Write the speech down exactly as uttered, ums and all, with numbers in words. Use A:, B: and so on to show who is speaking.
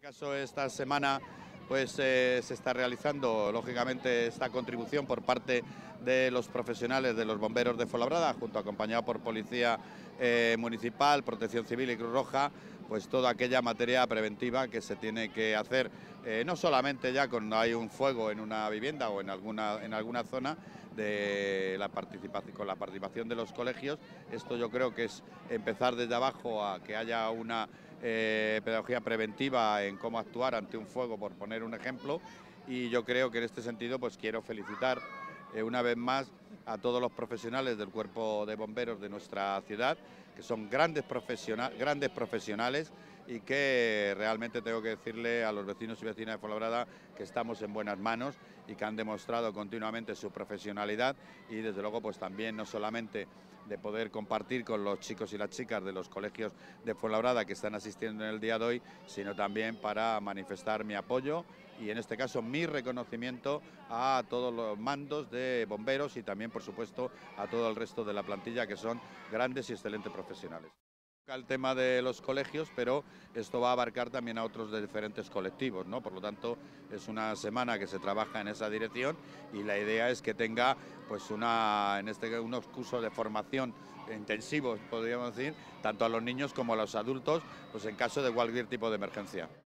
A: caso, esta semana pues eh, se está realizando lógicamente esta contribución por parte de los profesionales de los bomberos de Fuenlabrada, junto acompañado por Policía eh, Municipal, Protección Civil y Cruz Roja, pues toda aquella materia preventiva que se tiene que hacer, eh, no solamente ya cuando hay un fuego en una vivienda o en alguna, en alguna zona, de la participación, con la participación de los colegios. Esto yo creo que es empezar desde abajo a que haya una eh, pedagogía preventiva en cómo actuar ante un fuego, por poner un ejemplo, y yo creo que en este sentido pues quiero felicitar eh, una vez más a todos los profesionales del cuerpo de bomberos de nuestra ciudad, que son grandes, profesional, grandes profesionales y que realmente tengo que decirle a los vecinos y vecinas de Fuenlabrada que estamos en buenas manos y que han demostrado continuamente su profesionalidad y desde luego pues también no solamente de poder compartir con los chicos y las chicas de los colegios de Fuenlabrada que están asistiendo en el día de hoy, sino también para manifestar mi apoyo y en este caso mi reconocimiento a todos los mandos de bomberos y también por supuesto a todo el resto de la plantilla que son grandes y excelentes profesionales. El tema de los colegios, pero esto va a abarcar también a otros de diferentes colectivos, ¿no? Por lo tanto, es una semana que se trabaja en esa dirección y la idea es que tenga pues una, en este unos cursos de formación intensivos, podríamos decir, tanto a los niños como a los adultos, pues en caso de cualquier tipo de emergencia.